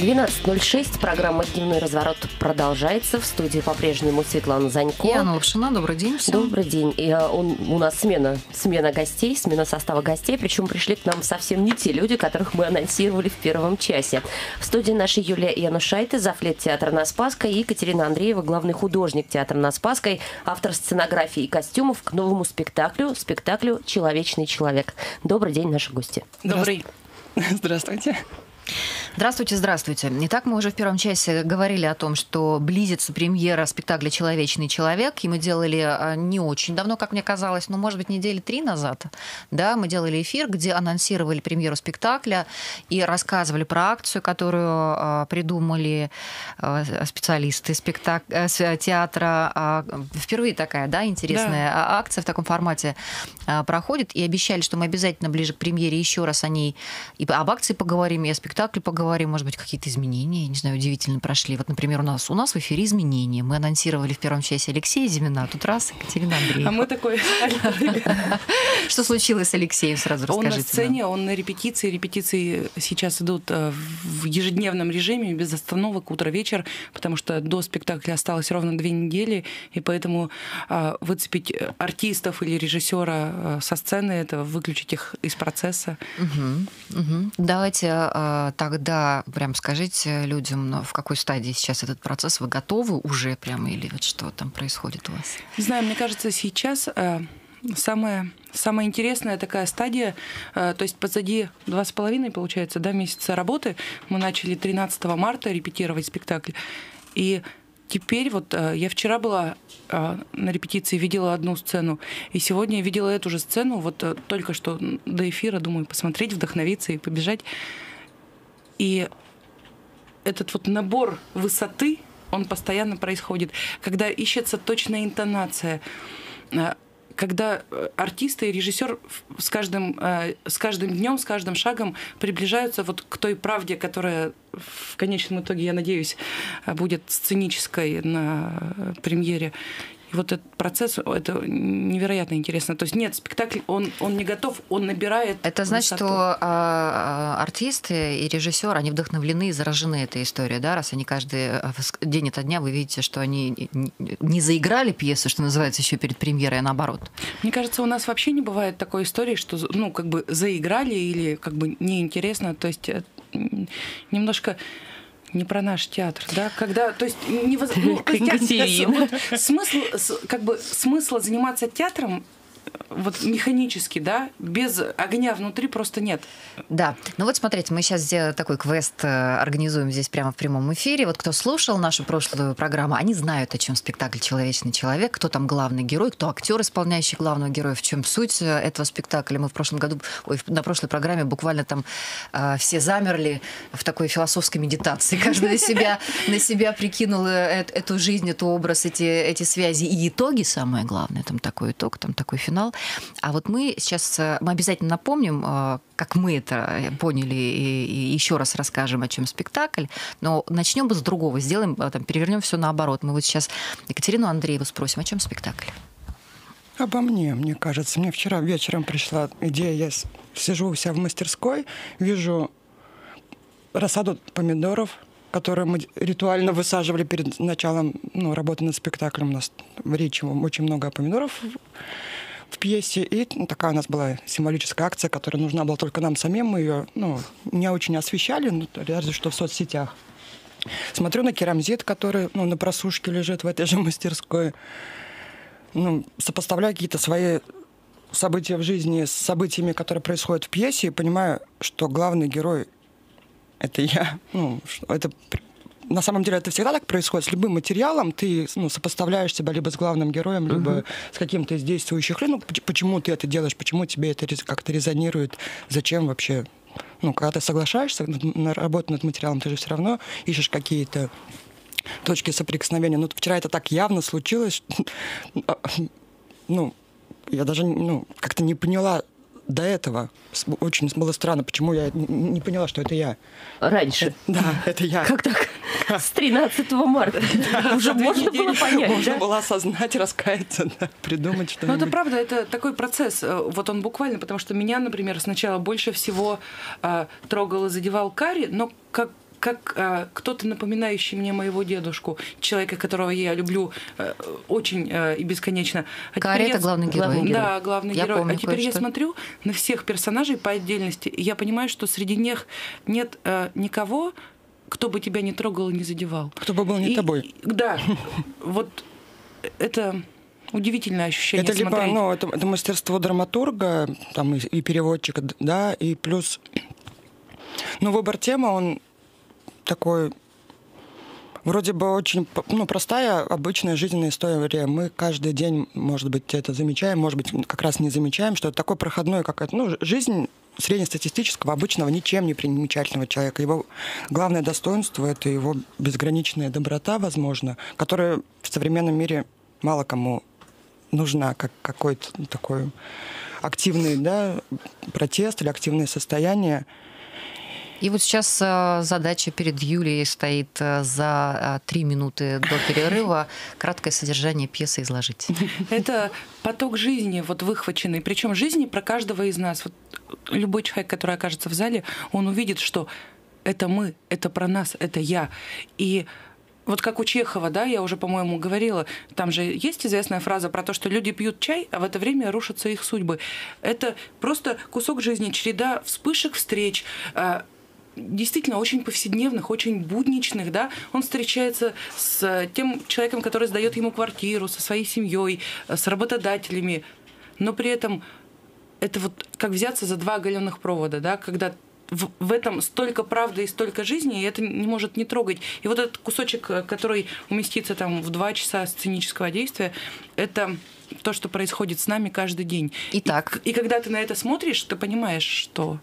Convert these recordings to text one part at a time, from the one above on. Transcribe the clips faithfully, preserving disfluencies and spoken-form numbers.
двенадцать ноль шесть. Программа «Дневной разворот» продолжается. В студии по-прежнему Светлана Занько. И Анна Лапшина. Добрый день всем. Добрый день. И, а, он, у нас смена, смена гостей, смена состава гостей. Причем пришли к нам совсем не те люди, которых мы анонсировали в первом часе. В студии нашей Юлия Янушайте, завлет театра на Спасской, и Екатерина Андреева, главный художник театра на Спасской, автор сценографии и костюмов к новому спектаклю, спектаклю «Человечный человек». Добрый день, наши гости. Добрый. Здравствуйте. Здравствуйте, здравствуйте. Итак, мы уже в первом часе говорили о том, что близится премьера спектакля «Человечный человек», и мы делали не очень давно, как мне казалось, но, может быть, недели три назад, да, мы делали эфир, где анонсировали премьеру спектакля и рассказывали про акцию, которую придумали специалисты спектак... театра. Впервые такая, да, интересная да. акция в таком формате проходит, и обещали, что мы обязательно ближе к премьере еще раз о ней и об акции поговорим, и о спектакле поговорим. Может быть, какие-то изменения, не знаю, удивительно прошли. Вот, например, у нас, у нас в эфире изменения. Мы анонсировали в первом часе Алексея Зимина, а тут раз Екатерина Андреева. А мы такой... Что случилось с Алексеем, сразу расскажите. Он на сцене, он на репетиции. Репетиции сейчас идут в ежедневном режиме, без остановок, утро-вечер, потому что до спектакля осталось ровно две недели, и поэтому выцепить артистов или режиссера со сцены, это выключить их из процесса. Давайте тогда прям скажите людям, в какой стадии сейчас этот процесс, вы готовы уже прямо или вот что там происходит у вас? Не знаю, мне кажется, сейчас самая, самая интересная такая стадия, то есть позади два с половиной, получается, да, месяца работы. Мы начали тринадцатого марта репетировать спектакль, и теперь вот я вчера была на репетиции, видела одну сцену, и сегодня я видела эту же сцену, вот только что до эфира, думаю, посмотреть, вдохновиться и побежать. И этот вот набор высоты, он постоянно происходит, когда ищется точная интонация, когда артисты и режиссер с каждым, с каждым днем, с каждым шагом приближаются вот к той правде, которая в конечном итоге, я надеюсь, будет сценической на премьере. И вот этот процесс, это невероятно интересно. То есть нет, спектакль, он, он не готов, он набирает. Это значит, высоту. что а, артисты и режиссер, они вдохновлены и заражены этой историей, да? Раз они каждый день ото дня, вы видите, что они не заиграли пьесу, что называется, еще перед премьерой, а наоборот. Мне кажется, у нас вообще не бывает такой истории, что, ну, как бы заиграли или как бы неинтересно. То есть немножко... Не про наш театр, да, когда, то есть, не воз... ну, то есть вот, смысл, как бы, смысла заниматься театром вот механически, да, без огня внутри просто нет. Да, ну вот смотрите, мы сейчас такой квест организуем здесь прямо в прямом эфире. Вот кто слушал нашу прошлую программу, они знают, о чем спектакль «Человечный человек», кто там главный герой, кто актер, исполняющий главного героя, в чем суть этого спектакля. Мы в прошлом году, ой, на прошлой программе буквально там э, все замерли в такой философской медитации. Каждый на себя, на себя прикинул эту жизнь, эту образ, эти, эти связи и итоги, самое главное, там такой итог, там такой финал. А вот мы сейчас, мы обязательно напомним, как мы это поняли, и, и еще раз расскажем, о чем спектакль, но начнем бы с другого, сделаем, там, перевернем все наоборот. Мы вот сейчас Екатерину Андрееву спросим, о чем спектакль? Обо мне, мне кажется. Мне вчера вечером пришла идея, я сижу у себя в мастерской, вижу рассаду помидоров, которые мы ритуально высаживали перед началом, ну, работы над спектаклем. У нас в речи очень много помидоров в пьесе, и ну, такая у нас была символическая акция, которая нужна была только нам самим. Мы ее ну, не очень освещали, ну, разве что в соцсетях. Смотрю на керамзит, который ну, на просушке лежит в этой же мастерской. Ну, сопоставляю какие-то свои события в жизни с событиями, которые происходят в пьесе, и понимаю, что главный герой — это я. Ну, это... На самом деле это всегда так происходит. С любым материалом ты ну, сопоставляешь себя либо с главным героем, либо uh-huh. с каким-то из действующих лиц. Ну, почему ты это делаешь, почему тебе это как-то резонирует, зачем вообще. Ну, когда ты соглашаешься на работу над материалом, ты же все равно ищешь какие-то точки соприкосновения. Ну, вчера это так явно случилось. Ну, я даже ну, как-то не поняла до этого. Очень было странно, почему я не поняла, что это я. Раньше? Да, это я. Как так? С тринадцатого марта. Уже можно было понять, можно было осознать, раскаяться, придумать что-нибудь. Ну, это правда, это такой процесс. Вот он буквально, потому что меня, например, сначала больше всего трогал и задевал Кари, но как как э, кто-то, напоминающий мне моего дедушку, человека, которого я люблю э, очень э, и бесконечно. А Карри — это я... главный герой. Да, главный я герой. Помню, а теперь я что... смотрю на всех персонажей по отдельности, и я понимаю, что среди них нет э, никого, кто бы тебя не трогал и не задевал. Кто бы был не и, тобой. Да, вот это... Удивительное ощущение это смотреть. Либо, ну, это, это мастерство драматурга там, и, и переводчика, да, и плюс... Ну, выбор темы, он такой... Вроде бы очень, ну, простая, обычная жизненная история. Мы каждый день, может быть, это замечаем, может быть, как раз не замечаем, что это такой проходной, как это, ну, жизнь среднестатистического, обычного, ничем не примечательного человека. Его главное достоинство — это его безграничная доброта, возможно, которая в современном мире мало кому нужна, как какой-то такой активный, да, протест или активное состояние. И вот сейчас задача перед Юлией стоит за три минуты до перерыва краткое содержание пьесы изложить. Это поток жизни, вот выхваченный. Причем жизни про каждого из нас. Вот любой человек, который окажется в зале, он увидит, что это мы, это про нас, это я. И вот как у Чехова, да, я уже, по-моему, говорила, там же есть известная фраза про то, что люди пьют чай, а в это время рушатся их судьбы. Это просто кусок жизни, череда вспышек, встреч, действительно очень повседневных, очень будничных, да. Он встречается с тем человеком, который сдает ему квартиру, со своей семьей, с работодателями, но при этом это вот как взяться за два оголенных провода, да, когда В, в этом столько правды и столько жизни, и это не может не трогать. И вот этот кусочек, который уместится там в два часа сценического действия, это то, что происходит с нами каждый день. Итак. И, и когда ты на это смотришь, ты понимаешь, что...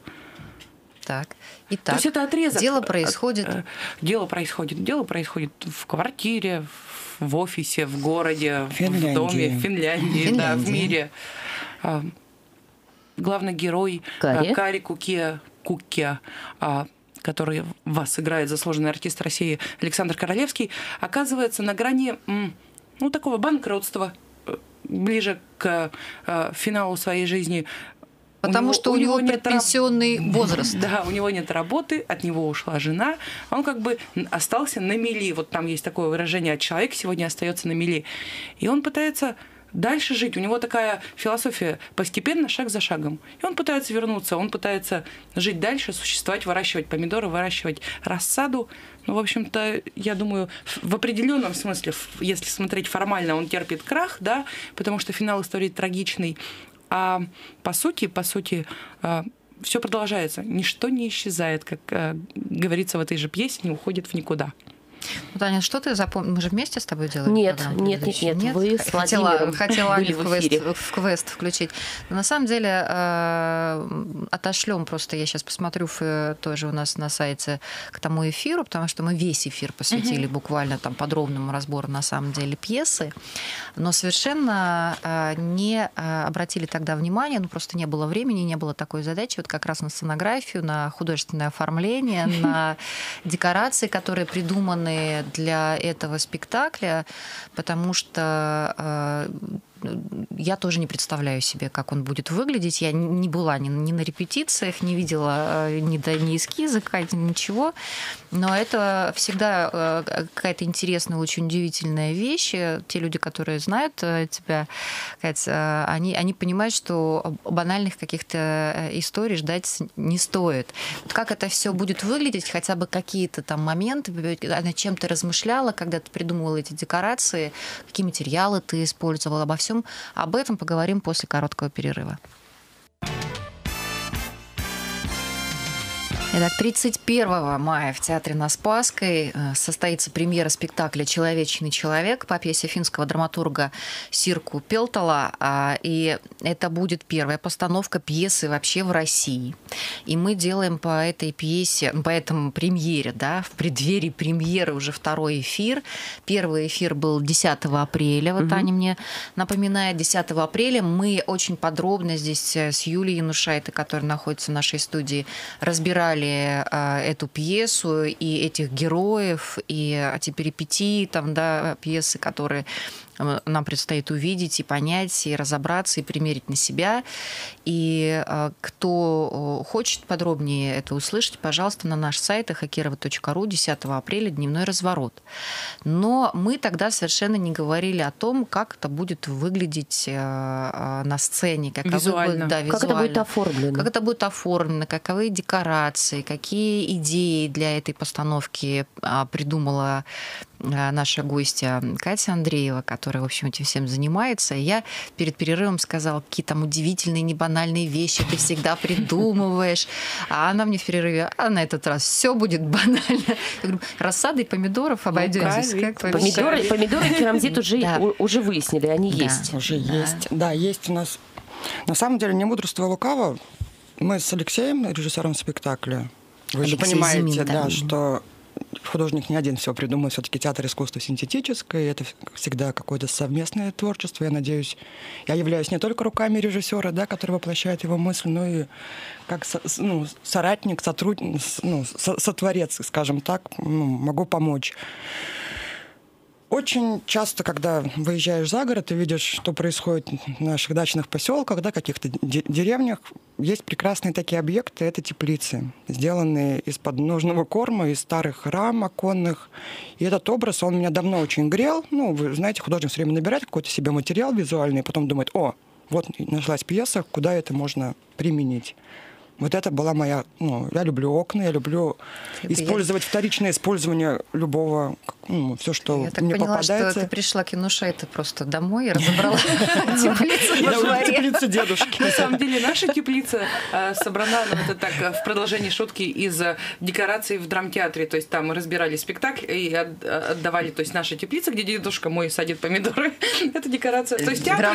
Так. Итак. То есть это отрезок. Дело происходит... Дело происходит. Дело происходит в квартире, в офисе, в городе, Финляндии. в доме, в Финляндии, Финляндии. Да, в мире. Главный герой Карри, Карри Кукке, Кукке, который вас играет заслуженный артист России Александр Королевский, оказывается на грани, ну, такого банкротства, ближе к финалу своей жизни. Потому у него, что у, у него нет предпенсионный раб... возраст. Да, у него нет работы, от него ушла жена, он как бы остался на мели. Вот там есть такое выражение: человек сегодня остается на мели. И он пытается дальше жить. У него такая философия: постепенно, шаг за шагом. И он пытается вернуться, он пытается жить дальше, существовать, выращивать помидоры, выращивать рассаду. Ну, в общем-то, я думаю, в определенном смысле, если смотреть формально, он терпит крах, да, потому что финал истории трагичный. А по сути, по сути, все продолжается. Ничто не исчезает, как говорится в этой же пьесе, не уходит в никуда. Ну, Таня, что ты запомнила? Мы же вместе с тобой делали? Нет, нет, нет, нет, нет. Вы с хотела, хотела были в, в, квест, в квест включить. Но на самом деле э, отошлем просто, я сейчас посмотрю в, тоже у нас на сайте к тому эфиру, потому что мы весь эфир посвятили угу. буквально там подробному разбору на самом деле пьесы, но совершенно э, не обратили тогда внимания, ну просто не было времени, не было такой задачи, вот как раз на сценографию, на художественное оформление, на декорации, которые придуманы для этого спектакля, потому что э, я тоже не представляю себе, как он будет выглядеть. Я не была ни, ни на репетициях, не видела ни, ни эскиза, ничего. Но это всегда какая-то интересная, очень удивительная вещь. Те люди, которые знают тебя, Кать, они, они понимают, что банальных каких-то историй ждать не стоит. Вот как это все будет выглядеть, хотя бы какие-то там моменты, над чем ты размышляла, когда ты придумывала эти декорации, какие материалы ты использовала, обо всем об этом поговорим после короткого перерыва. Итак, тридцать первого мая в Театре на Спасской состоится премьера спектакля «Человечный человек» по пьесе финского драматурга Сирку Пелтала. И это будет первая постановка пьесы вообще в России. И мы делаем по этой пьесе, по этому премьере, да, в преддверии премьеры уже второй эфир. Первый эфир был десятого апреля, вот угу. Таня мне напоминает, десятого апреля. Мы очень подробно здесь с Юлией Янушайтой, которая находится в нашей студии, разбирали эту пьесу и этих героев, и эти перипетии там, да, пьесы, которые нам предстоит увидеть и понять, и разобраться, и примерить на себя. И кто хочет подробнее это услышать, пожалуйста, на наш сайт эхокирова точка ру десятого апреля «Дневной разворот». Но мы тогда совершенно не говорили о том, как это будет выглядеть на сцене. Визуально. Будет, да, визуально. Как это будет оформлено. Как это будет оформлено, каковы декорации, какие идеи для этой постановки придумала наша гостья Катя Андреева, которая, в общем, этим всем занимается. И я перед перерывом сказала, какие там удивительные, небанальные вещи ты всегда придумываешь. А она мне в перерыве, а на этот раз все будет банально. Я говорю, рассадой помидоров обойдемся. Ну, как помидоры, помидоры керамзит уже, да. уже выяснили, они да. есть. Уже да. есть. Да, есть у нас. На самом деле, не мудрство лукаво. Мы с Алексеем, режиссером спектакля, вы Алексей же понимаете, Зимин, да, да, что художник не один все придумал, все-таки театр искусства синтетическое, это всегда какое-то совместное творчество. Я надеюсь, я являюсь не только руками режиссера, да, который воплощает его мысль, но и как ну, соратник, сотрудник, ну, сотворец, скажем так, ну, могу помочь. Очень часто, когда выезжаешь за город и видишь, что происходит в наших дачных поселках, да, каких-то деревнях, есть прекрасные такие объекты, это теплицы, сделанные из подножного корма, из старых рам оконных. И этот образ, он меня давно очень грел. Ну, вы знаете, художник все время набирает какой-то себе материал визуальный, и потом думает, о, вот нашлась пьеса, куда это можно применить. Вот это была моя... Ну, я люблю окна, я люблю это использовать я... вторичное использование любого... Ну, все, что я так мне поняла, попадается. Что ты пришла к Янушайте просто домой и разобрала теплицу во дворе. Теплицу дедушки. На самом деле наша теплица собрана, ну, это так, в продолжении шутки, из декораций в драмтеатре. То есть там мы разбирали спектакль и отдавали... То есть наша теплица, где дедушка мой садит помидоры, это декорация. То есть театр...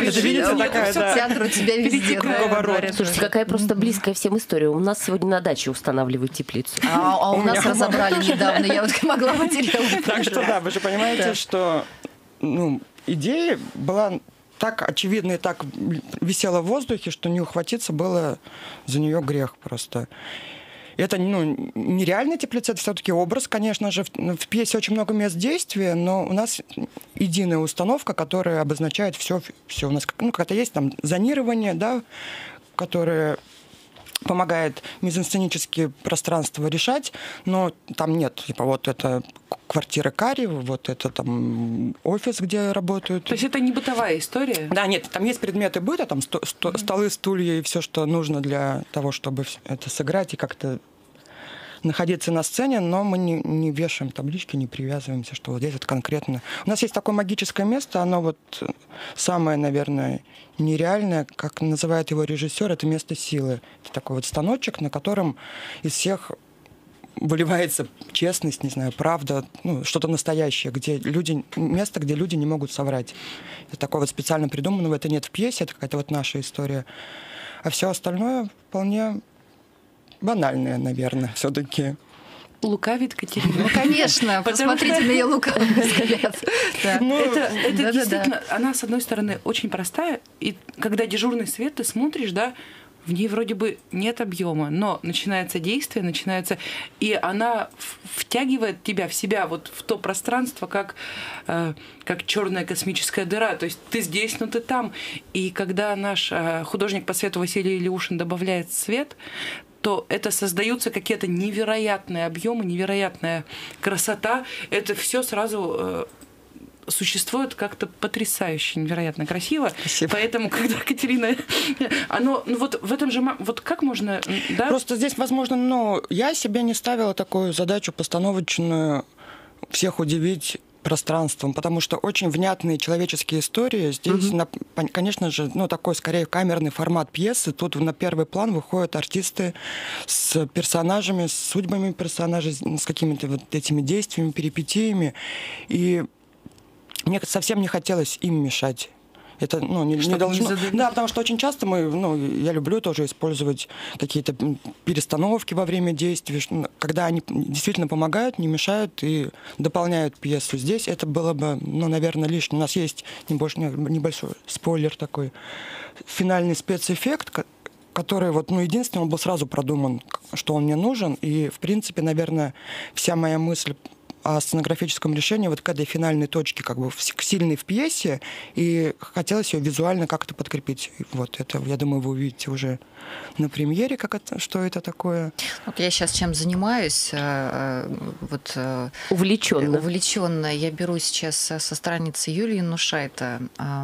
Театр у тебя везде. Слушайте, какая просто близкая всем история. У нас сегодня на даче устанавливают теплицу. А, а у, у нас разобрали недавно, я вот могла материал. Так что да, вы же понимаете, да. что ну, идея была так очевидна и так висела в воздухе, что не ухватиться было за нее грех просто. Это ну, нереальная теплица, это все-таки образ, конечно же. В, в пьесе очень много мест действия, но у нас единая установка, которая обозначает все. все. У нас ну, как-то есть там зонирование, да, которое помогает мизансценические пространства решать, но там нет, типа вот это квартира Кари, вот это там офис, где работают. То есть это не бытовая история? Да, нет, там есть предметы быта, там сто, сто, mm-hmm. столы, стулья и все, что нужно для того, чтобы это сыграть и как-то находиться на сцене, но мы не, не вешаем таблички, не привязываемся, что вот здесь вот конкретно. У нас есть такое магическое место, оно вот самое, наверное, нереальное, как называет его режиссер, это место силы. Это такой вот станочек, на котором из всех выливается честность, не знаю, правда, ну, что-то настоящее, где люди, место, где люди не могут соврать. Это такое вот специально придуманного, это нет в пьесе, это какая-то вот наша история. А все остальное вполне банальное, наверное, все-таки. Лукавит Катерина. Ну, конечно, посмотрите на ее лукавый взгляд. Это действительно, она, с одной стороны, очень простая, и когда дежурный свет, ты смотришь, да, в ней вроде бы нет объема, но начинается действие, начинается, и она втягивает тебя в себя, вот в то пространство, как, э, как черная космическая дыра. То есть ты здесь, но ты там. И когда наш э, художник по свету Василий Илюшин добавляет свет, то это создаются какие-то невероятные объемы, невероятная красота. Это все сразу э, существует как-то потрясающе, невероятно красиво. Спасибо. Поэтому, когда Катерина... Оно, ну вот в этом же... Вот как можно... Да? Просто здесь, возможно, ну, я себе не ставила такую задачу постановочную всех удивить пространством, потому что очень внятные человеческие истории. Здесь, угу. на, конечно же, ну, такой, скорее, камерный формат пьесы. Тут на первый план выходят артисты с персонажами, с судьбами персонажей, с какими-то вот этими действиями, перипетиями. И мне совсем не хотелось им мешать. Это ну, не, не должно. Не да, потому что очень часто мы, ну, я люблю тоже использовать какие-то перестановки во время действий, когда они действительно помогают, не мешают и дополняют пьесу. Здесь это было бы, ну, наверное, лишним. У нас есть небольшой, небольшой спойлер такой, финальный спецэффект, который вот, ну, единственный, он был сразу продуман, что он мне нужен, и, в принципе, наверное, вся моя мысль о сценографическом решении вот к этой финальной точке, как бы сильной в пьесе, и хотелось ее визуально как-то подкрепить. Вот это, я думаю, вы увидите уже на премьере, как это, что это такое. Вот я сейчас чем занимаюсь, вот увлеченно. Увлеченно. Я беру сейчас со страницы Юлии Янушайте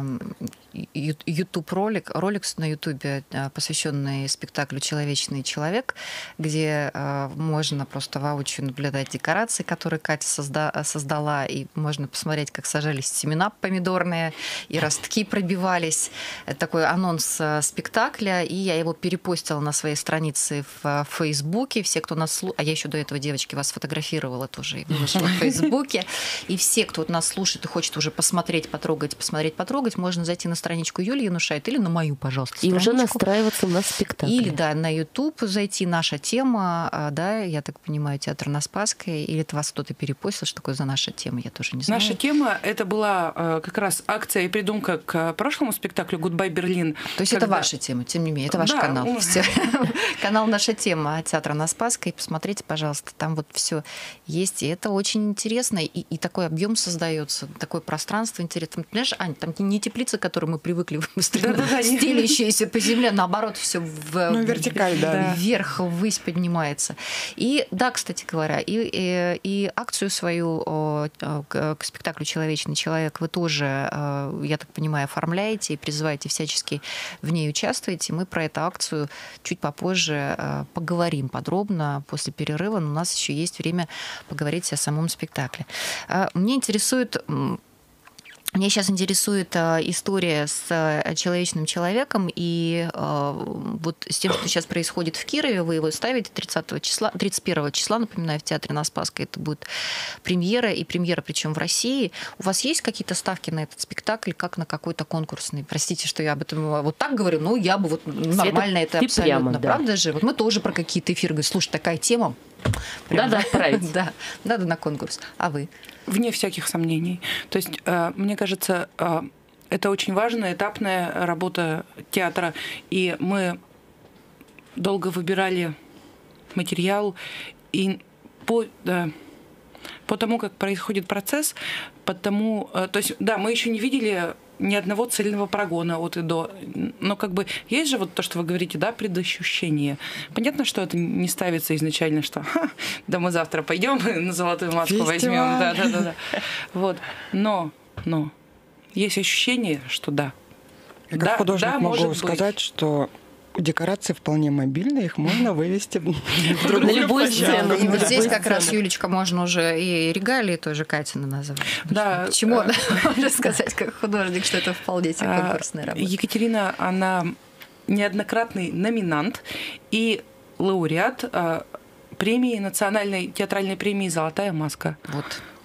YouTube ролик, ролик на YouTube, посвященный спектаклю «Человечный человек», где можно просто воочию наблюдать декорации, которые Катя созда- создала, и можно посмотреть, как сажались семена помидорные, и ростки пробивались. Это такой анонс спектакля, и я его перепостила на своей странице в Фейсбуке. Все, кто нас слушает, а я еще до этого, девочки, вас фотографировала тоже и выложила в Фейсбуке. И все, кто нас слушает и хочет уже посмотреть, потрогать, посмотреть, потрогать, можно зайти на страничку Юлии Янушайте или на мою, пожалуйста, и страничку. уже настраиваться на спектакль. Или, да, на YouTube зайти, наша тема, да, я так понимаю, театр на Спасской, или это вас кто-то перепостил, что такое за наша тема, я тоже не знаю. Наша тема, это была как раз акция и придумка к прошлому спектаклю «Гудбай, Берлин». То есть когда... это ваша тема, тем не менее, это ваш да, канал. Он... Канал «Наша тема» театра на Спасской, посмотрите, пожалуйста, там вот все есть, и это очень интересно, и, и такой объем создается, такое пространство интересное. Понимаешь, Ань, там не теплица, к которой мы привыкли, стелящаяся по земле, наоборот, все в ну, вертикаль, да. вверх, ввысь поднимается. И да, кстати говоря, и, и, и акцию свою к, к спектаклю «Человечный человек» вы тоже, я так понимаю, оформляете и призываете всячески в ней участвовать. И мы про эту акцию чуть попозже поговорим подробно после перерыва, но у нас еще есть время поговорить о самом спектакле. Мне интересует... Меня сейчас интересует история с человечным человеком, и вот с тем, что сейчас происходит в Кирове, вы его ставите тридцатого числа, тридцать первого числа, напоминаю, в театре на Спасской. Это будет премьера, и премьера причем в России. У вас есть какие-то ставки на этот спектакль, как на какой-то конкурсный? Простите, что я об этом вот так говорю, но я бы вот нормально это, это абсолютно. Прямо, да. Правда же? Вот мы тоже про какие-то эфиры говорим, слушай, такая тема. Надо отправить. Да, надо на конкурс. А вы? Вне всяких сомнений. То есть, мне кажется, это очень важная этапная работа театра. И мы долго выбирали материал. И по, да, по тому, как происходит процесс, потому... То есть, да, мы еще не видели ни одного цельного прогона от и до. Но как бы есть же вот то, что вы говорите, да, предощущение. Понятно, что это не ставится изначально, что да мы завтра пойдем на золотую маску Фестиваль. возьмем. Да, да, да, да. Вот. Но, но есть ощущение, что да. Я как да, художник да, могу сказать, быть. Что декорации вполне мобильные, их можно вывести на любую сцену. И вот здесь как раз, Юлечка, можно уже и регалии тоже Катина назвать. Да. Почему можно сказать, как художник, что это вполне себе конкурсная работа? Екатерина, она неоднократный номинант и лауреат премии, национальной театральной премии «Золотая маска». Вот.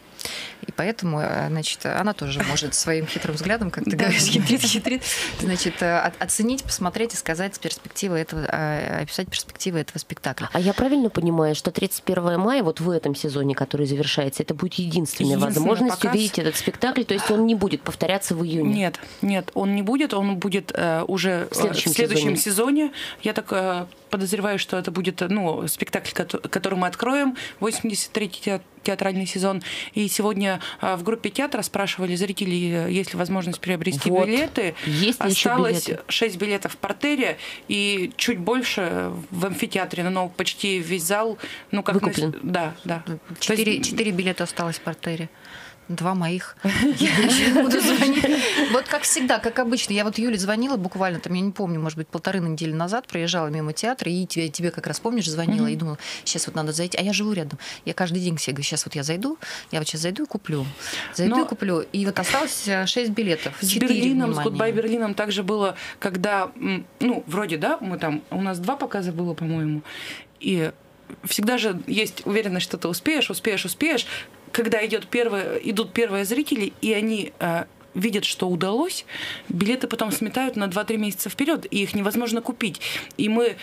И поэтому, значит, она тоже может своим хитрым взглядом, как ты говоришь, хитрит, хитрит, значит, оценить, посмотреть и сказать перспективы этого, описать перспективы этого спектакля. А я правильно понимаю, что тридцать первого мая, вот в этом сезоне, который завершается, это будет единственная Единственный возможность показ. увидеть этот спектакль, то есть он не будет повторяться в июне? Нет, нет, он не будет, он будет э, уже в следующем, в следующем сезоне. сезоне. Я так э, подозреваю, что это будет ну, спектакль, который мы откроем, восемьдесят третий театральный сезон. И сегодня в группе театра спрашивали зрителей, есть ли возможность приобрести вот. билеты. Есть ли Осталось билеты? шесть билетов в партере и чуть больше в амфитеатре, но почти весь зал. Ну, как выкуплен. На... Да, да. Четыре, есть... четыре билета осталось в партере. Два моих. Я еще буду звонить. Вот как всегда, как обычно. Я вот Юле звонила буквально, там, я не помню, может быть, полторы недели назад, проезжала мимо театра, и тебе, тебе как раз, помнишь, звонила, mm-hmm. и думала, сейчас вот надо зайти. А я живу рядом. Я каждый день себе говорю, сейчас вот я зайду, я вот сейчас зайду и куплю. Зайду Но... и куплю. И вот осталось шесть билетов. С Берлином, с «Гудбай Берлином» также было, когда, ну, вроде, да, мы там, у нас два показа было, по-моему, и всегда же есть уверенность, что ты успеешь, успеешь, успеешь. Когда идет первое, идут первые зрители, и они э, видят, что удалось, билеты потом сметают на два-три месяца вперед, и их невозможно купить. И мы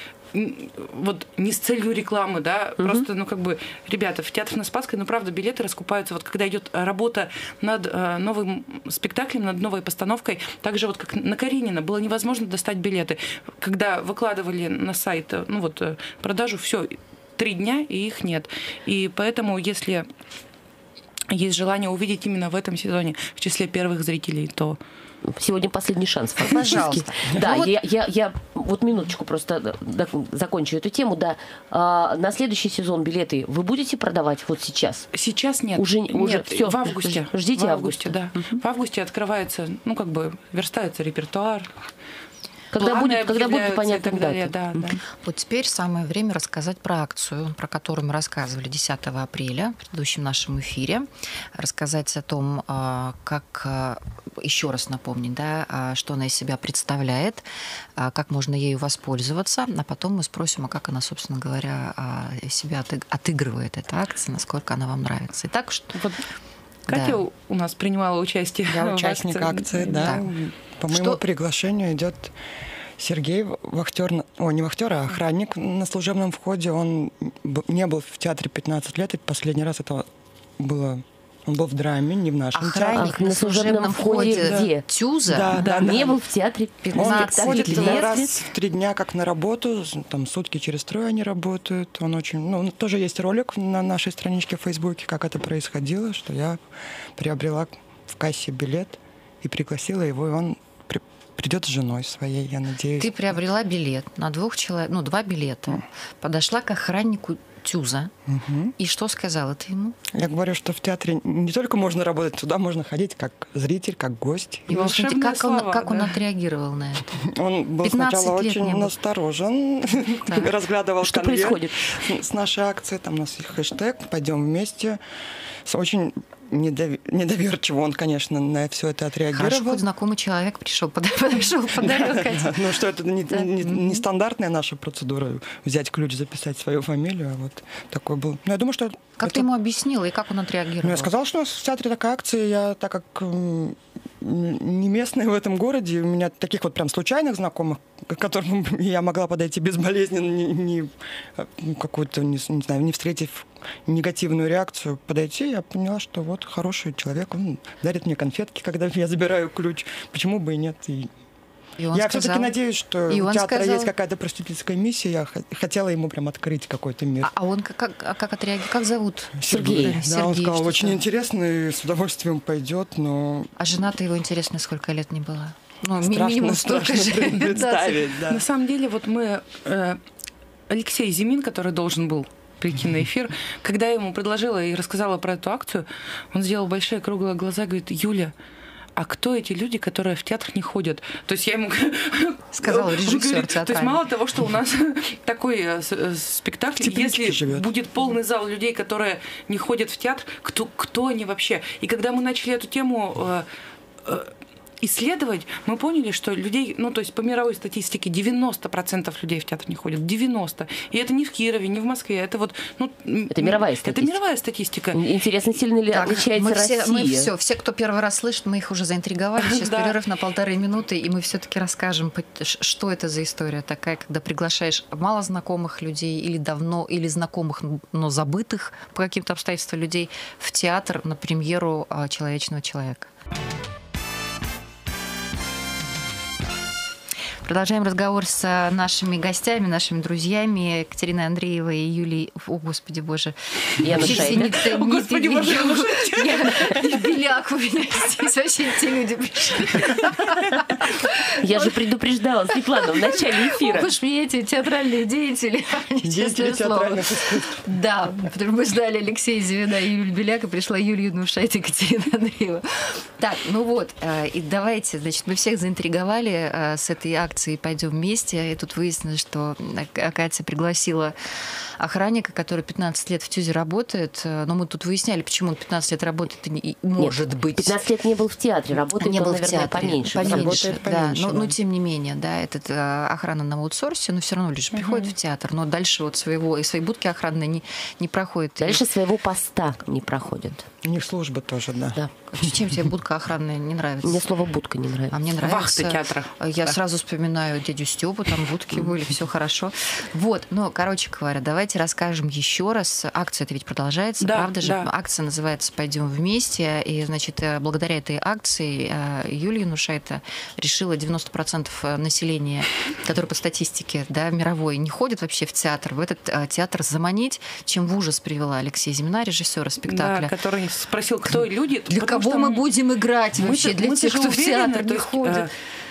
вот не с целью рекламы, да, угу. просто, ну, как бы, ребята, в театре на Спасской, ну, правда, билеты раскупаются, вот когда идет работа над э, новым спектаклем, над новой постановкой, так же вот как на Каренина, было невозможно достать билеты. Когда выкладывали на сайт, ну, вот, продажу, все, три дня, и их нет. И поэтому, если есть желание увидеть именно в этом сезоне в числе первых зрителей, то... Сегодня последний шанс, фактически. Пожалуйста. Да, ну, вот... я, я, я вот минуточку просто закончу эту тему. Да, а, на следующий сезон билеты вы будете продавать вот сейчас? Сейчас нет. Уже, нет, уже все. В августе. Ждите в августе, августа. да. Угу. В августе открывается, ну как бы верстается репертуар. Когда будет, когда будет понятна дата. Да, да. Вот теперь самое время рассказать про акцию, про которую мы рассказывали десятого апреля в предыдущем нашем эфире. Рассказать о том, как, еще раз напомнить, да, что она из себя представляет, как можно ею воспользоваться, а потом мы спросим, а как она, собственно говоря, себя отыгрывает, эта акция, насколько она вам нравится. Итак, что... Вот Катя да. у нас принимала участие. Я участник акции, акции да. да. По моему что... приглашению идет Сергей, вахтер, о, не вахтер, а охранник на служебном входе. Он не был в театре пятнадцать лет, и последний раз это было... Он был в драме, не в нашем охранник театре. На служебном входе да. где? Тюза? Да, да, да. Не был в театре пятнадцать лет. Он ходит лет. раз в три дня как на работу, там сутки через трое они работают. Он очень... Ну, тоже есть ролик на нашей страничке в Фейсбуке, как это происходило, что я приобрела в кассе билет и пригласила его, и он при... придет с женой своей, я надеюсь. Ты приобрела билет на двух человек, ну, два билета. Mm. Подошла к охраннику Тюза. Угу. И что сказала ты ему? Я говорю, что в театре не только можно работать, туда можно ходить как зритель, как гость. И, в общем, как, слова, он, как да? он отреагировал на это? Он был сначала очень насторожен, разглядывал что конверт происходит с нашей акцией. Там у нас есть хэштег «Пойдем вместе». С очень недоверчиво он, конечно, на все это отреагировал. Хорошо, хоть знакомый человек пришел, подошел, подарил. Ну что, это не стандартная наша процедура взять ключ, записать свою фамилию, а вот такой был. Ну, я думаю, что... Как ты ему объяснила и как он отреагировал? Ну, я сказала, что у нас в театре такая акция, я, так как не местная в этом городе, у меня таких вот прям случайных знакомых, к которым я могла подойти безболезненно, не, не какую-то, не, не знаю, не встретив негативную реакцию, подойти, я поняла, что вот хороший человек, он дарит мне конфетки, когда я забираю ключ, почему бы и нет. И И он я сказал... все-таки надеюсь, что и у театра сказал... есть какая-то просветительская миссия. Я хотела ему прям открыть какой-то мир. А, а он как, как, как отреагировал? Как зовут? Сергей. Да, Сергей, он сказал, что очень это? интересно, и с удовольствием пойдет, но... А жена-то его, интересно, сколько лет не была? Ну, страшно, минимум страшно столько же. представить, да. На самом деле, вот мы... Э, Алексей Зимин, который должен был прийти на эфир, когда я ему предложила и рассказала про эту акцию, он сделал большие круглые глаза и говорит: Юля, а кто эти люди, которые в театр не ходят? То есть я ему сказала, режиссер театральный. То есть мало того, что у нас такой спектакль, если живет. Будет полный зал людей, которые не ходят в театр, кто, кто они вообще? И когда мы начали эту тему э, э, исследовать, мы поняли, что людей, ну, то есть по мировой статистике девяносто процентов людей в театр не ходят. девяносто процентов. И это не в Кирове, не в Москве. Это вот... Ну, это мировая статистика. Это мировая статистика. Интересно, сильно ли так, отличается мы Россия? Все, мы все, все, кто первый раз слышит, мы их уже заинтриговали. Сейчас да. перерыв на полторы минуты, и мы все-таки расскажем, что это за история такая, когда приглашаешь малознакомых людей или давно, или знакомых, но забытых по каким-то обстоятельствам людей в театр на премьеру «Человечного человека». Продолжаем разговор с нашими гостями, нашими друзьями Екатериной Андреевой и Юлией... О, Господи Боже. Я О, Господи Боже. Беляк у меня здесь. Вообще те люди пришли. Я же предупреждала, Светлана, в начале эфира. Вы ж мне эти театральные деятели. Деятели театральных искусств. Да, потому что мы ждали Алексея Зивина и Юлию Беляк, и пришла Юлия Янушайте и Екатерина Андреева. Так, ну вот, и давайте, значит, мы всех заинтриговали с этой акцией «Пойдем вместе». И тут выяснилось, что Катя пригласила охранника, который пятнадцать лет в ТЮЗе работает. Но мы тут выясняли, почему он пятнадцать лет работает и не, может Нет, быть. пятнадцать лет не был в театре, работает не он, был наверное, в театре. поменьше. Поменьше, работает да. поменьше, но, да. но тем не менее, да, этот охрана на аутсорсе, но все равно лишь приходит uh-huh. в театр. Но дальше вот своего, и своей будки охранной не, не проходит. Дальше своего поста не проходит. У них служба тоже, да. да. Чем тебе будка охранная не нравится? Мне слово «будка» не нравится. А мне нравится. Вахта театра. Я да. сразу вспоминаю вспоминаю дядю Степу, там будки были, все хорошо. Вот, ну, короче говоря, давайте расскажем еще раз. Акция-то ведь продолжается, да, правда же? Да. Акция называется «Пойдем вместе». И, значит, благодаря этой акции Юлия Янушайте решила девяносто процентов населения, которое по статистике, да, мировой, не ходит вообще в театр, в этот театр заманить, чем в ужас привела Алексея Зимина, режиссера спектакля. Да, который спросил, кто люди. Для кого мы будем играть вообще? Мы, Для мы тех, кто в театр не ходит.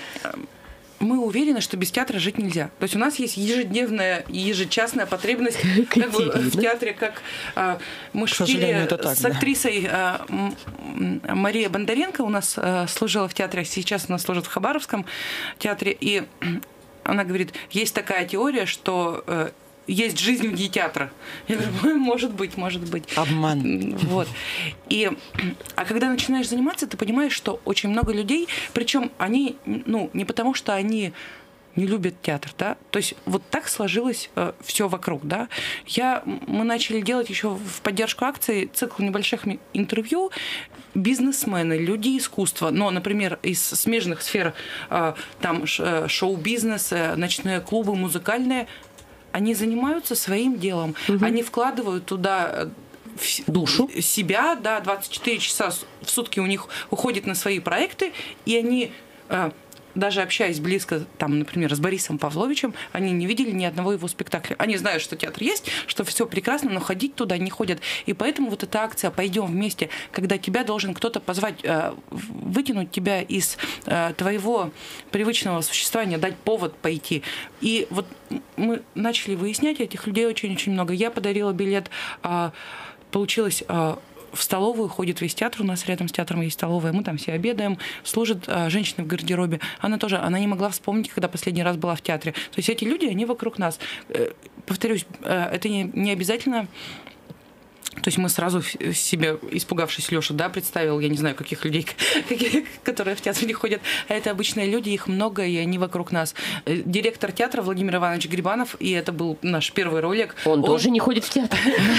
Мы уверены, что без театра жить нельзя. То есть у нас есть ежедневная и ежечасная потребность как бы, в театре, как а, мы шутили так, с актрисой а, Мария Бондаренко у нас а, служила в театре, сейчас она служит в Хабаровском театре, и она говорит, есть такая теория, что а, есть жизнь вне театра. Я говорю, может быть, может быть. Обман. Вот. И, а когда начинаешь заниматься, ты понимаешь, что очень много людей, причем они, ну, не потому что они не любят театр, да, то есть вот так сложилось э, все вокруг, да. Я, мы начали делать еще в поддержку акции цикл небольших интервью бизнесмены, люди искусства, но, например, из смежных сфер, э, там шоу-бизнес, э, ночные клубы, музыкальные, они занимаются своим делом, угу. Они вкладывают туда душу себя, да, двадцать четыре часа в сутки у них уходит на свои проекты, и они, даже общаясь близко, там, например, с Борисом Павловичем, они не видели ни одного его спектакля. Они знают, что театр есть, что все прекрасно, но ходить туда не ходят. И поэтому вот эта акция «Пойдем вместе», когда тебя должен кто-то позвать, вытянуть тебя из твоего привычного существования, дать повод пойти. И вот мы начали выяснять, этих людей очень-очень много. Я подарила билет, получилось... В столовую ходит весь театр, у нас рядом с театром есть столовая, мы там все обедаем, служит а, женщина в гардеробе. Она тоже, она не могла вспомнить, когда последний раз была в театре. То есть эти люди, они вокруг нас. Повторюсь, это не, не обязательно... То есть мы сразу себе, испугавшись, Лёша, да, представил, я не знаю, каких людей, каких, которые в театр не ходят, а это обычные люди, их много, и они вокруг нас. Директор театра Владимир Иванович Грибанов, и это был наш первый ролик. Он, он тоже не ходит в театр.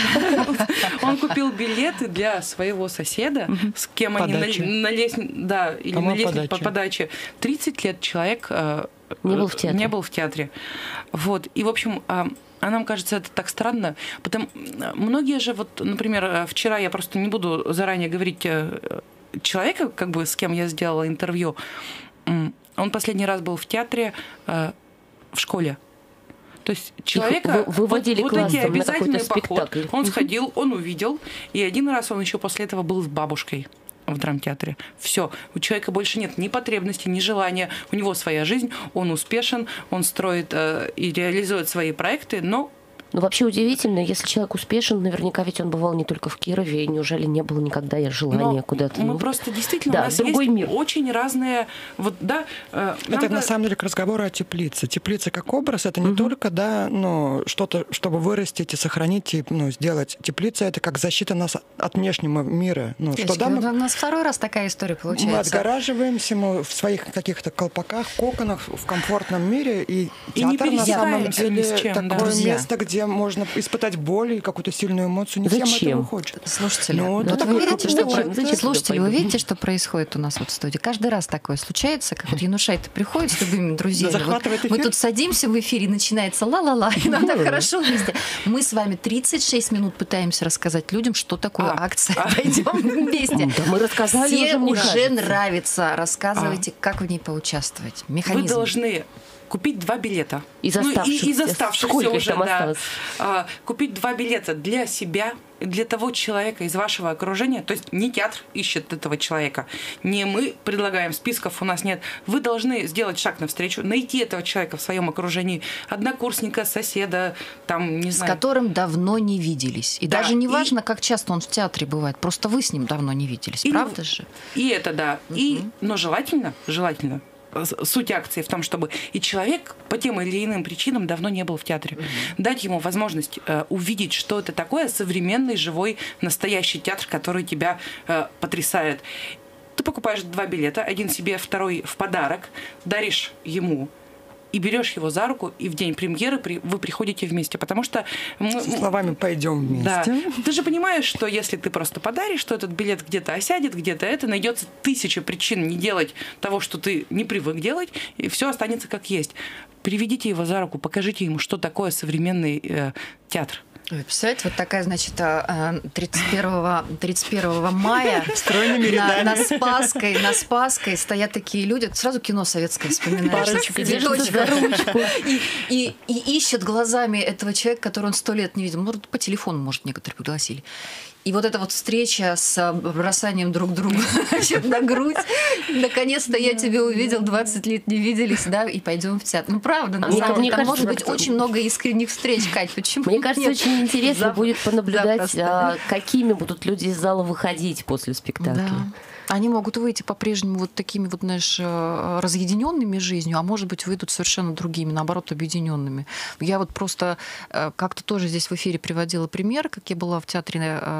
Он купил билеты для своего соседа, с кем они на лестнице по подаче. тридцать лет человек не был в театре. Не был в театре. Вот. И, в общем... А нам кажется, это так странно. Потому многие же, вот, например, вчера я просто не буду заранее говорить человека, как бы с кем я сделала интервью. Он последний раз был в театре в школе. То есть человека вы, выводили вот, вот эти обязательный поход. Он сходил, он увидел, и один раз он еще после этого был с бабушкой в драмтеатре. Все. У человека больше нет ни потребности, ни желания. У него своя жизнь, он успешен, он строит э, и реализует свои проекты, но... Ну, вообще удивительно, если человек успешен, наверняка ведь он бывал не только в Кирове, и неужели не было никогда желания но куда-то? Мы ну, просто действительно, да, у нас другой есть мир. Очень разные... Вот, да, э, это на самом деле к разговору о теплице. Теплица как образ, это не угу. только, да, ну, что-то, чтобы вырастить и сохранить, и, ну, сделать. Теплица — это как защита нас от внешнего мира. Ну, что, да, мы... У нас второй раз такая история получается. Мы отгораживаемся, мы в своих каких-то колпаках, коконах, в комфортном мире, и, и театр на самом деле чем, такое да. место, где можно испытать боль и какую-то сильную эмоцию. Не Зачем? всем этого хочет. Слушатели, ну, вот это вы видите, что, вот, про... Слушатели, вы видите, что происходит у нас вот в студии? Каждый раз такое случается, как вот Янушайте приходит с любыми друзьями. Вот мы тут садимся в эфире, начинается ла-ла-ла, и нам так хорошо вместе. Мы с вами тридцать шесть минут пытаемся рассказать людям, что такое а, акция а. «Пойдем вместе». Да, мы рассказали Все уже, уже нравится. Рассказывайте, а. как в ней поучаствовать. Механизм. Вы должны купить два билета. Из оставшихся. Ну, и, из оставшихся Сколько уже, там да. осталось? А, купить два билета для себя, для того человека из вашего окружения. То есть не театр ищет этого человека, не мы предлагаем, списков у нас нет. Вы должны сделать шаг навстречу, найти этого человека в своем окружении, однокурсника, соседа, там, не знаю. С которым давно не виделись. И да, даже не и... важно, как часто он в театре бывает, просто вы с ним давно не виделись, и, правда же? И это, да. Угу. И, но желательно, желательно, суть акции в том, чтобы и человек по тем или иным причинам давно не был в театре. Mm-hmm. Дать ему возможность э, увидеть, что это такое современный, живой, настоящий театр, который тебя э, потрясает. Ты покупаешь два билета, один себе, второй в подарок, даришь ему и берешь его за руку, и в день премьеры при, вы приходите вместе, потому что... Со словами «пойдем вместе». Да. Ты же понимаешь, что если ты просто подаришь, что этот билет где-то осядет, где-то это, найдется тысяча причин не делать того, что ты не привык делать, и все останется как есть. Приведите его за руку, покажите ему, что такое современный э, театр. Вы представляете, вот такая, значит, тридцать первого мая на, на Спасской, на Спасской стоят такие люди, сразу кино советское вспоминаешь. Держится за ручку. И, и, и ищет глазами этого человека, которого он сто лет не видел. Может, по телефону, может, некоторые пригласили. И вот эта вот встреча с бросанием друг друга на грудь. Наконец-то я тебя увидел, двадцать лет не виделись, да, и пойдем в театр. Ну, правда, на самом деле, там может быть очень много искренних встреч, Кать. Почему? Мне кажется, очень интересно будет понаблюдать, какими будут люди из зала выходить после спектакля. Они могут выйти по-прежнему вот такими вот, знаешь, разъединенными жизнью, а может быть, выйдут совершенно другими, наоборот, объединенными. Я вот просто как-то тоже здесь в эфире приводила пример, как я была в театре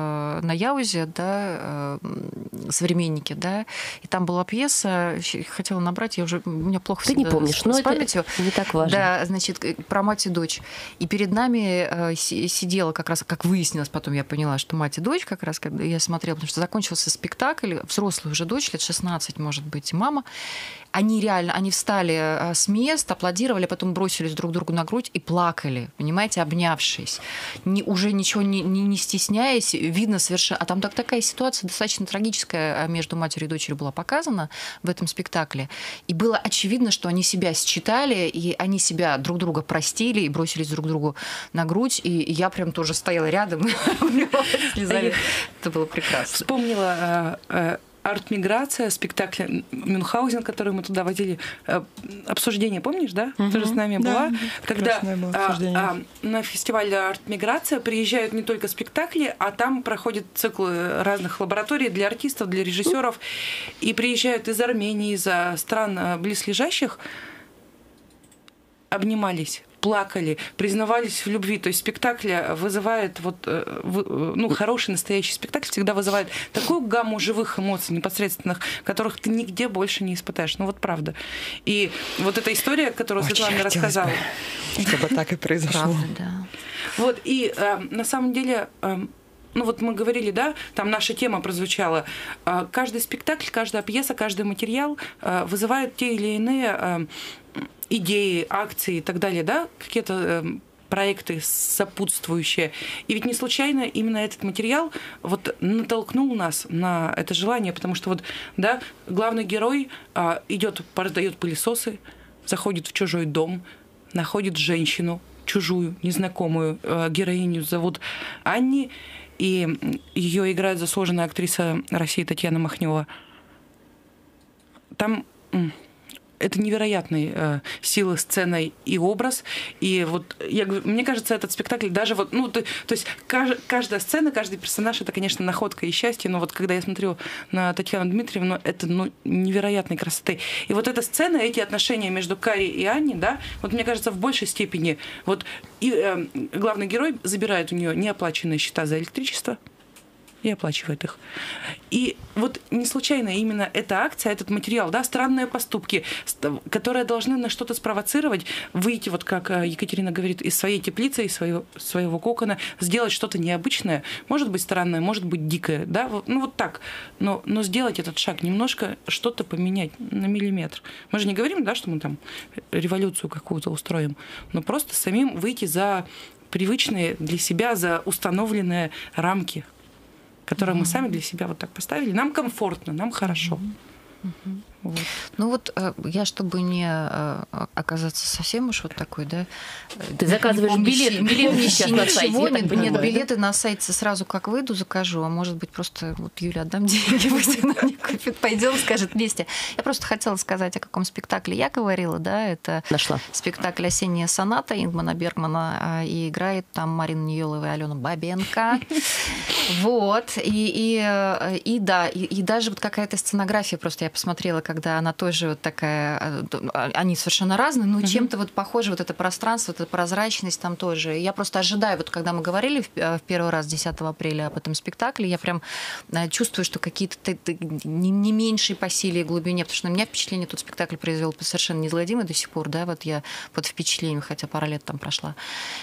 на Яузе, да, «Современники», да, и там была пьеса, хотела набрать, я уже, у меня плохо Ты не помнишь, но с памятью. Это не так важно. Да, значит, про мать и дочь. И перед нами сидела как раз, как выяснилось, потом я поняла, что мать и дочь как раз, когда я смотрела, потому что закончился спектакль, взрослый уже дочь, лет шестнадцать, может быть, и мама. Они реально, они встали с мест, аплодировали, потом бросились друг другу на грудь и плакали, понимаете, обнявшись. Не, уже ничего не, не, не стесняясь, видно совершенно... А там так, такая ситуация достаточно трагическая между матерью и дочерью была показана в этом спектакле. И было очевидно, что они себя считали, и они себя друг друга простили и бросились друг другу на грудь. И, и я прям тоже стояла рядом, слезами. Это было прекрасно. Вспомнила... «Арт-миграция», спектакль Мюнхгаузен, который мы туда водили. Обсуждение, помнишь, да? Угу. Ты же с нами была. Да, когда было а, а, на фестиваль «Арт-миграция» приезжают не только спектакли, а там проходят циклы разных лабораторий для артистов, для режиссеров. И приезжают из Армении, из стран близлежащих, обнимались, плакали, признавались в любви. То есть спектакль вызывает, вот, ну, хороший настоящий спектакль всегда вызывает такую гамму живых эмоций непосредственных, которых ты нигде больше не испытаешь. Ну вот правда. И вот эта история, которую Очень Светлана рассказала. Бы, чтобы так и произошло. Правда, да. Вот, и э, на самом деле... Э, Ну вот мы говорили, да, там наша тема прозвучала. Каждый спектакль, каждая пьеса, каждый материал вызывает те или иные идеи, акции и так далее, да, какие-то проекты сопутствующие. И ведь не случайно именно этот материал вот натолкнул нас на это желание, потому что вот, да, главный герой идет, раздает пылесосы, заходит в чужой дом, находит женщину, чужую, незнакомую, героиню зовут Анни, и ее играет заслуженная актриса России Татьяна Махнева. Там это невероятной э, силы сцена и образ. И вот я, мне кажется, этот спектакль даже вот, ну, то, то есть кажд, каждая сцена, каждый персонаж — это, конечно, находка и счастье. Но вот когда я смотрю на Татьяну Дмитриевну, это, ну, невероятной красоты. И вот эта сцена, эти отношения между Кари и Аней, да, вот мне кажется, в большей степени вот и э, главный герой забирает у нее неоплаченные счета за электричество и оплачивает их. И вот не случайно именно эта акция, этот материал, да, странные поступки, которые должны на что-то спровоцировать, выйти, вот как Екатерина говорит, из своей теплицы, из своего, своего кокона, сделать что-то необычное, может быть странное, может быть дикое, да, ну вот так, но, но сделать этот шаг, немножко что-то поменять на миллиметр. Мы же не говорим, да, что мы там революцию какую-то устроим, но просто самим выйти за привычные для себя, за установленные рамки, которые mm-hmm. мы сами для себя вот так поставили. Нам комфортно, нам хорошо. Mm-hmm. Вот. Ну вот я, чтобы не оказаться совсем уж вот такой, да... Ты заказываешь билет, билет сейчас на сайте. Нет, нет, билеты на сайте сразу как выйду закажу, а может быть просто вот Юля, отдам деньги, пусть она мне купит, пойдем, скажет вместе. Я просто хотела сказать, о каком спектакле я говорила, да, это Нашла. Спектакль «Осенняя соната» Ингмана Бергмана, и играет там Марина Ниёлова и Алена Бабенко. Вот, и, и, и да, и, и даже вот какая-то сценография, просто я посмотрела, когда она тоже вот такая, они совершенно разные, но mm-hmm. чем-то вот похоже вот это пространство, вот эта прозрачность там тоже. Я просто ожидаю, вот когда мы говорили в первый раз десятого апреля об этом спектакле, я прям чувствую, что какие-то не меньшие по силе и глубине, потому что на меня впечатление тот спектакль произвел совершенно неизгладимое до сих пор, да, вот я под впечатлением, хотя пара лет там прошла.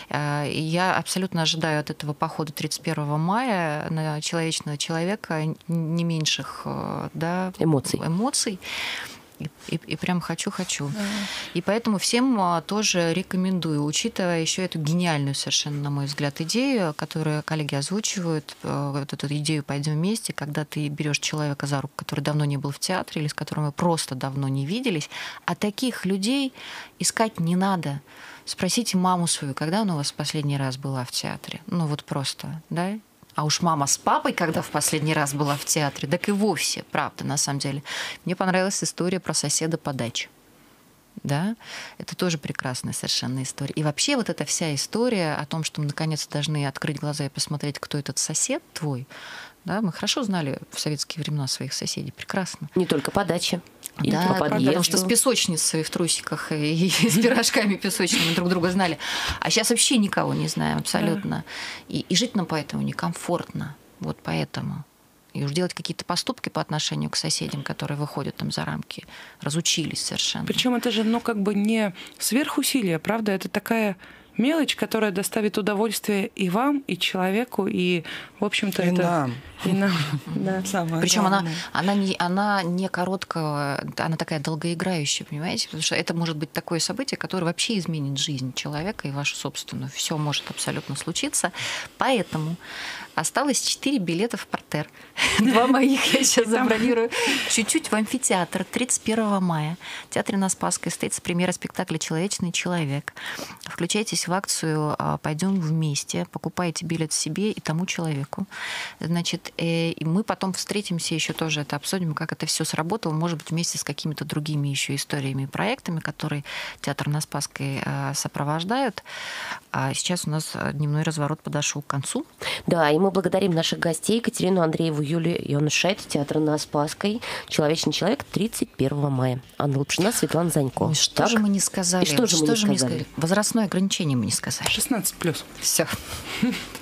И я абсолютно ожидаю от этого похода тридцать первого мая на человечного человека не меньших, да, эмоций. эмоций. И, и, и прям хочу-хочу. Да. И поэтому всем тоже рекомендую, учитывая еще эту гениальную совершенно, на мой взгляд, идею, которую коллеги озвучивают, вот эту идею «пойдем вместе», когда ты берешь человека за руку, который давно не был в театре или с которым вы просто давно не виделись, а таких людей искать не надо. Спросите маму свою, когда она у вас в последний раз была в театре? Ну вот просто, да? А уж мама с папой, когда в последний раз была в театре, так и вовсе, правда, на самом деле. Мне понравилась история про соседа по даче. Да? Это тоже прекрасная совершенно история. И вообще вот эта вся история о том, что мы наконец должны открыть глаза и посмотреть, кто этот сосед твой. Да? Мы хорошо знали в советские времена своих соседей, прекрасно. Не только по даче. И да, по потому что с песочницей в трусиках и, и с пирожками песочными друг друга знали. А сейчас вообще никого не знаем абсолютно. И, и жить нам поэтому некомфортно. Вот поэтому. И уж делать какие-то поступки по отношению к соседям, которые выходят там за рамки, разучились совершенно. Причем это же, ну, как бы не сверхусилие, правда? Это такая мелочь, которая доставит удовольствие и вам, и человеку, и, в общем-то, и это... нам. И нам. Да. Причем она, она, не, она не короткая, она такая долгоиграющая, понимаете? Потому что это может быть такое событие, которое вообще изменит жизнь человека и вашу собственную. Все может абсолютно случиться. Поэтому осталось четыре билета в партер. Два моих я сейчас забронирую. Чуть-чуть в амфитеатр тридцать первого мая. В Театре на Спасской состоится премьера спектакля «Человечный человек». Включайтесь в акцию «Пойдем вместе». Покупайте билет себе и тому человеку. Значит, и мы потом встретимся, еще тоже это обсудим, как это все сработало, может быть, вместе с какими-то другими еще историями и проектами, которые Театр на Спасской сопровождают. А сейчас у нас дневной разворот подошел к концу. Да, и мы благодарим наших гостей Екатерину Андрееву, Юлию Янушайте, Театр на Спасской, «Человечный человек» тридцать первого мая. Анна Лапшина, Светлана Занько. Ой, что так? же мы не сказали? И что же, что мы, не же сказали? мы не сказали? Возрастное ограничение мы не сказали. шестнадцать плюс. Все.